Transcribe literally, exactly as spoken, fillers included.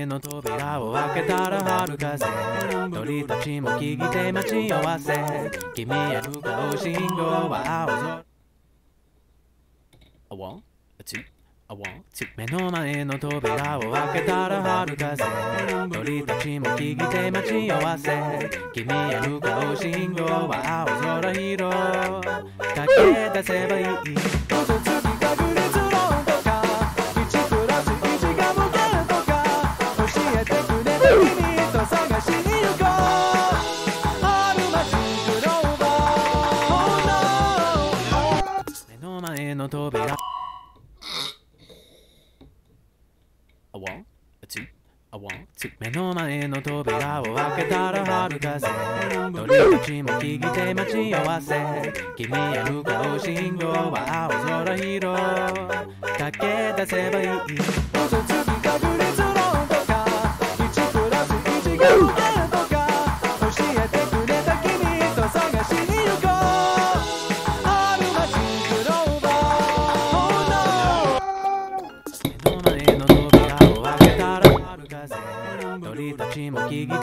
前の扉を開けたら春風鳥たちも聞いて待ち合わせ君へ向かう信号は青空 A one, a two, a one, two 目の前の扉を開けたら春風鳥たちも聞いて待ち合わせ君へ向かう信号は青空色駆け出せばいい嘘つき確率論とかいちプラスいちが無限とか教えてくれた君と探しに行こう春街グローバー目の前の扉A one, a two, a one, two 目の前の扉を開けたら春風鳥たちも聞いて待ち合わせ君へ向かう信号は青空色駆け出せばいい